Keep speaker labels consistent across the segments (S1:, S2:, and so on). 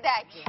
S1: βιντεάκι.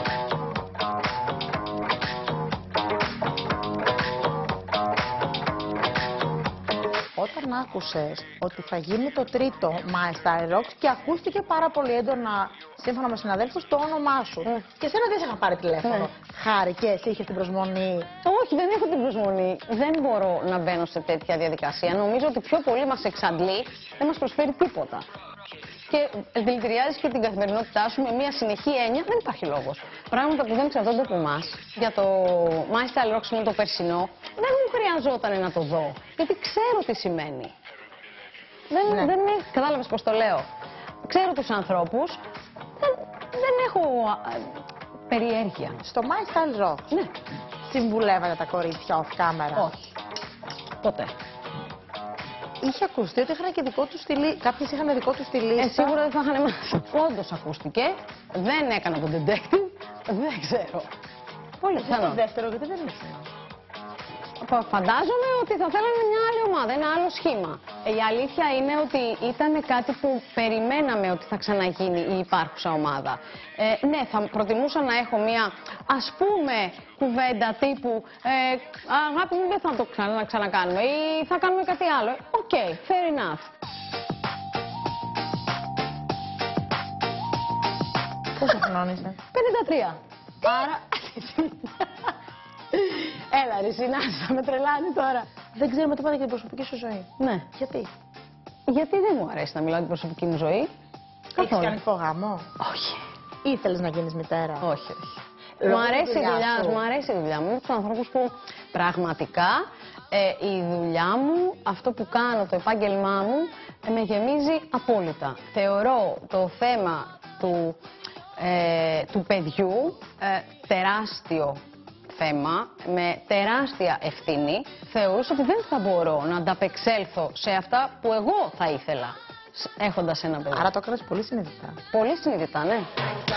S2: Όταν άκουσες ότι θα γίνει το τρίτο My Style Rocks και ακούστηκε πάρα πολύ έντονα, σύμφωνα με συναδέλφους, το όνομά σου. Και εσένα δεν σε είχα πάρει τηλέφωνο. Χάρηκες, είχες την προσμονή?
S3: Όχι, δεν έχω την προσμονή. Δεν μπορώ να μπαίνω σε τέτοια διαδικασία. Νομίζω ότι πιο πολύ μας εξαντλεί, δεν μας προσφέρει τίποτα. Και δηλητηριάζει και την καθημερινότητά σου με μια συνεχή έννοια, δεν υπάρχει λόγος. Πράγματα που δεν εξαρτώνται από εμάς. Για το My Style Rocks με το περσινό, δεν μου χρειαζόταν να το δω. Γιατί ξέρω τι σημαίνει. Δεν κατάλαβες πώς το λέω. Ξέρω τους ανθρώπους, δεν έχω περιέργεια.
S2: Στο My Style Rocks,
S3: Ναι.
S2: συμβουλεύατε τα κορίτσια off camera?
S3: Όχι. Ποτέ.
S2: Είχε ακουστεί ότι είχαν και δικό του στυλ. Κάποιες είχαν δικό του στυλ.
S3: Σίγουρα δεν θα είχαν μάθει. Όντως ακούστηκε. Δεν έκανα τον detective. Δεν ξέρω. Πολύ πιθανό.
S2: Το δεύτερο, γιατί δεν είναι.
S3: Φαντάζομαι ότι θα θέλανε μια άλλη ομάδα, ένα άλλο σχήμα. Η αλήθεια είναι ότι ήταν κάτι που περιμέναμε ότι θα ξαναγίνει η υπάρχουσα ομάδα. Ναι, θα προτιμούσα να έχω μια, ας πούμε, κουβέντα τύπου αγάπη μου, δεν θα το ξανακάνουμε ή θα κάνουμε κάτι άλλο. Οκ, fair enough.
S2: Πόσο χρονών είσαι?
S3: 53. Άρα... Έλα ρε Συνάση, θα με τρελάνει τώρα.
S2: Δεν ξέρουμε τίποτα για την προσωπική σου ζωή.
S3: Ναι.
S2: Γιατί?
S3: Γιατί δεν μου αρέσει να μιλάω για την προσωπική μου ζωή.
S2: Έχεις κάνει γάμο?
S3: Όχι.
S2: Ήθελες να γίνεις μητέρα?
S3: Όχι, όχι. Μου αρέσει η δουλειά μου, μου αρέσει η δουλειά μου. Είμαι από τους ανθρώπους που πραγματικά η δουλειά μου, αυτό που κάνω, το επάγγελμά μου, με γεμίζει απόλυτα. Θεωρώ το θέμα του παιδιού τεράστιο θέμα, με τεράστια ευθύνη. Θεωρούσα ότι δεν θα μπορώ να ανταπεξέλθω σε αυτά που εγώ θα ήθελα, έχοντας ένα παιδί.
S2: Άρα το έκανες πολύ συνειδητά.
S3: Πολύ συνειδητά, ναι.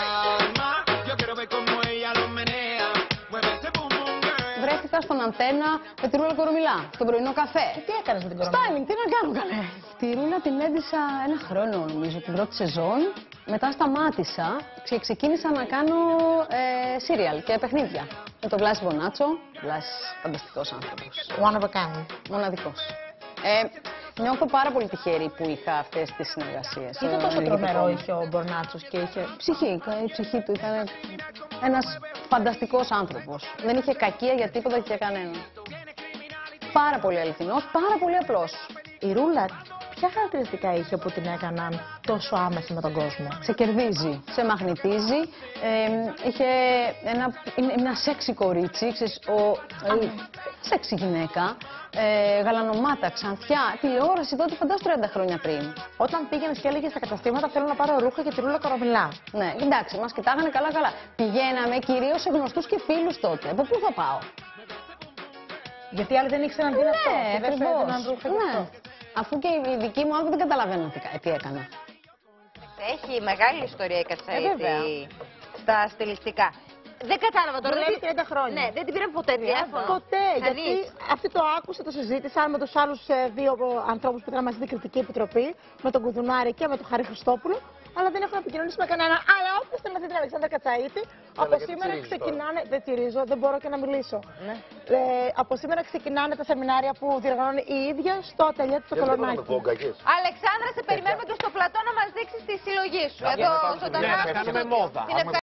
S3: Βρέθηκα στον Αντένα με τη Ρούλα Κορομιλά, στον πρωινό καφέ.
S2: Τι έκανες με την Κορομιλά?
S3: Στάιλινγκ, τι να κάνω καλέ. Τη Ρούλα την έδισα ένα χρόνο νομίζω, την πρώτη σεζόν. Μετά σταμάτησα και ξεκίνησα να κάνω σύριαλ και παιχνίδια. Με τον Βλάση Μπονάτσο. Βλάσης, φανταστικός άνθρωπος.
S2: One of a kind.
S3: Μοναδικός. Νιώθω πάρα πολύ τυχερή που είχα αυτές τις συνεργασίες.
S2: Γιατί τόσο τρομερό είχε ο Μπορνάτσος και είχε...
S3: Ψυχή, η ψυχή του ήταν ένας φανταστικός άνθρωπος. Δεν είχε κακία για τίποτα και για κανέναν. Πάρα πολύ αληθινός, πάρα πολύ απλός.
S2: Η Ρούλα, ποια χαρακτηριστικά είχε που την έκαναν τόσο άμεση με τον κόσμο?
S3: Σε κερδίζει, σε μαγνητίζει, είχε ένα σεξι κορίτσι, σεξι γυναίκα, γαλανομάτα, ξανθιά, τηλεόραση τότε φαντάσου 30 χρόνια πριν.
S2: Όταν πήγαινες και έλεγες στα καταστήματα θέλω να πάρω ρούχα για τη Ρούλα Κορομιλά.
S3: Ναι, εντάξει, μας κοιτάγανε καλά-καλά. Πηγαίναμε κυρίως σε γνωστούς και φίλους τότε. Από πού θα πάω?
S2: Γιατί οι άλλοι δεν ήξεραν τι είναι αυτό.
S3: Ναι,
S2: Και δεν σου έδιναν ρούχα γι' αυτό.
S3: Αφού και οι δικοί μου άνθρωποι δεν καταλαβαίνουν τι έκανα.
S1: Έχει μεγάλη ιστορία η Κατσαΐτη στα στιλιστικά. Δεν κατάλαβα τώρα.
S2: Δουλεύει 30 χρόνια.
S1: Ναι, δεν την πήραν ποτέ τηλέφωνο.
S2: Ποτέ. Γιατί αυτή το άκουσε, το συζήτησα με τους άλλους δύο ανθρώπους που ήταν μαζί στην Κριτική Επιτροπή, με τον Κουδουνάρη και με τον Χάρη Χριστόπουλο. Αλλά δεν έχω επικοινωνήσει με κανένα. Αλλά όποιος θέλει να δει την Αλεξάνδρα Κατσαΐτη, από σήμερα ξεκινάνε. Δεν τη ρίζω, δεν μπορώ και να μιλήσω. Ναι. Από σήμερα ξεκινάνε τα σεμινάρια που διοργανώνει η ίδια στο ατελιέ του Κολονάκη.
S1: Αλεξάνδρα, σε περιμένουμε και στο πλατό να μας δείξεις τη συλλογή σου. Εδώ ζωντανά.
S4: Ναι, κάνουμε μόδα.